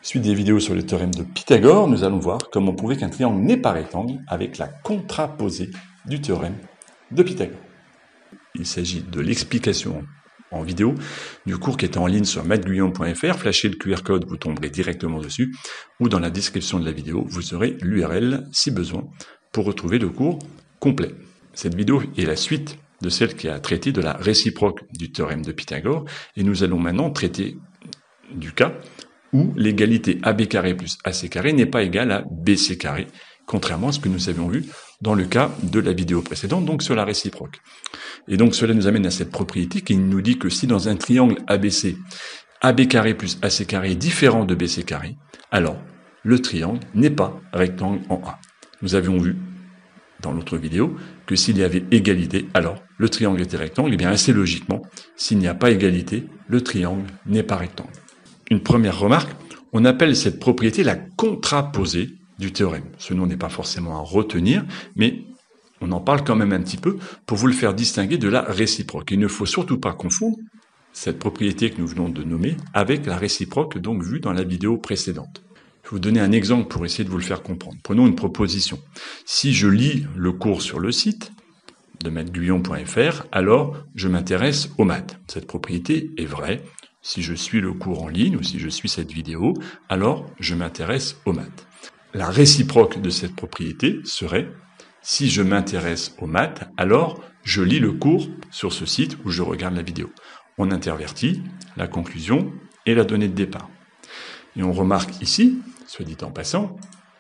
Suite des vidéos sur le théorème de Pythagore, nous allons voir comment prouver qu'un triangle n'est pas rectangle avec la contraposée du théorème de Pythagore. Il s'agit de l'explication en vidéo du cours qui est en ligne sur mathsguyon.fr. Flashez le QR code, vous tomberez directement dessus, ou dans la description de la vidéo, vous aurez l'URL si besoin pour retrouver le cours complet. Cette vidéo est la suite de celle qui a traité de la réciproque du théorème de Pythagore, et nous allons maintenant traiter du cas où l'égalité AB carré plus AC carré n'est pas égale à BC carré, contrairement à ce que nous avions vu dans le cas de la vidéo précédente, donc sur la réciproque. Et donc cela nous amène à cette propriété qui nous dit que si dans un triangle ABC, AB carré plus AC carré est différent de BC carré, alors le triangle n'est pas rectangle en A. Nous avions vu dans l'autre vidéo que s'il y avait égalité, alors le triangle était rectangle, et bien assez logiquement, s'il n'y a pas égalité, le triangle n'est pas rectangle. Une première remarque, on appelle cette propriété la contraposée du théorème. Ce nom n'est pas forcément à retenir, mais on en parle quand même un petit peu pour vous le faire distinguer de la réciproque. Il ne faut surtout pas confondre cette propriété que nous venons de nommer avec la réciproque donc vue dans la vidéo précédente. Je vais vous donner un exemple pour essayer de vous le faire comprendre. Prenons une proposition. Si je lis le cours sur le site de mathsguyon.fr, alors je m'intéresse aux maths. Cette propriété est vraie. Si je suis le cours en ligne ou si je suis cette vidéo, alors je m'intéresse aux maths. La réciproque de cette propriété serait si je m'intéresse aux maths, alors je lis le cours sur ce site où je regarde la vidéo. On intervertit la conclusion et la donnée de départ. Et on remarque ici, soit dit en passant,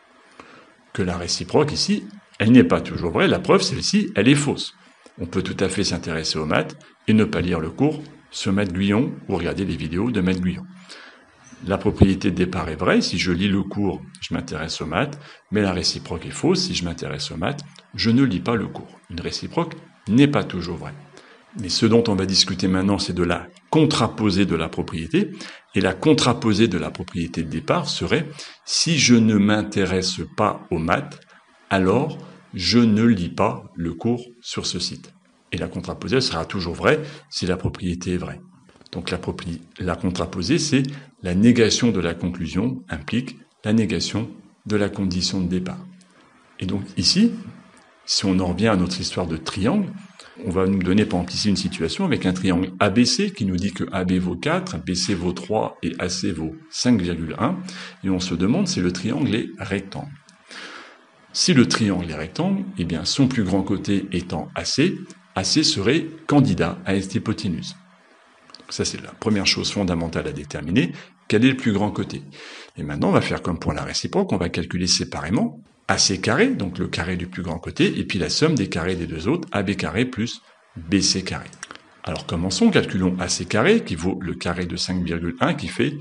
que la réciproque ici, elle n'est pas toujours vraie. La preuve, celle-ci, elle est fausse. On peut tout à fait s'intéresser aux maths et ne pas lire le cours sur Maths Guyon ou regarder les vidéos de Maths Guyon. La propriété de départ est vraie. Si je lis le cours, je m'intéresse aux maths, mais la réciproque est fausse. Si je m'intéresse aux maths, je ne lis pas le cours. Une réciproque n'est pas toujours vraie. Mais ce dont on va discuter maintenant, c'est de la contraposée de la propriété. Et la contraposée de la propriété de départ serait si je ne m'intéresse pas aux maths, alors je ne lis pas le cours sur ce site. Et la contraposée sera toujours vraie si la propriété est vraie. Donc la contraposée, c'est la négation de la conclusion implique la négation de la condition de départ. Et donc ici, si on en revient à notre histoire de triangle, on va nous donner par exemple ici une situation avec un triangle ABC qui nous dit que AB vaut 4, BC vaut 3 et AC vaut 5,1. Et on se demande si le triangle est rectangle. Si le triangle est rectangle, eh bien son plus grand côté étant AC, AC serait candidat à cette hypoténuse. Donc ça, c'est la première chose fondamentale à déterminer. Quel est le plus grand côté? Et maintenant, on va faire comme pour la réciproque, on va calculer séparément AC carré, donc le carré du plus grand côté, et puis la somme des carrés des deux autres, AB carré plus BC carré. Alors commençons, calculons AC carré, qui vaut le carré de 5,1, qui fait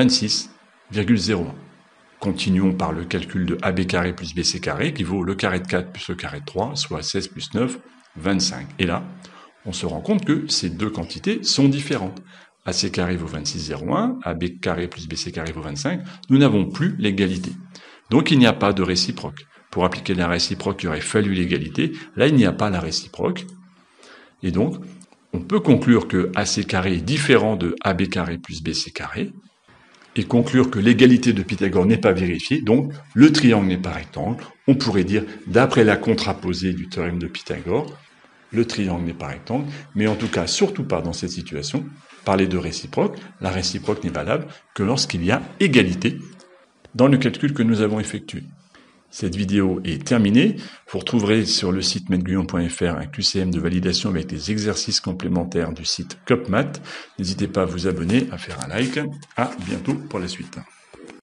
26,01. Continuons par le calcul de AB carré plus BC carré, qui vaut le carré de 4 plus le carré de 3, soit 16 plus 9, 25. Et là, on se rend compte que ces deux quantités sont différentes. AC carré vaut 26,01, AB carré plus BC carré vaut 25. Nous n'avons plus l'égalité. Donc il n'y a pas de réciproque. Pour appliquer la réciproque, il aurait fallu l'égalité. Là, il n'y a pas la réciproque. Et donc, on peut conclure que AC carré est différent de AB carré plus BC carré, et conclure que l'égalité de Pythagore n'est pas vérifiée, donc le triangle n'est pas rectangle. On pourrait dire, d'après la contraposée du théorème de Pythagore, le triangle n'est pas rectangle, mais en tout cas, surtout pas dans cette situation, parler de réciproque, la réciproque n'est valable que lorsqu'il y a égalité dans le calcul que nous avons effectué. Cette vidéo est terminée. Vous retrouverez sur le site mathsguyon.fr un QCM de validation avec des exercices complémentaires du site CopMath. N'hésitez pas à vous abonner, à faire un like. À bientôt pour la suite.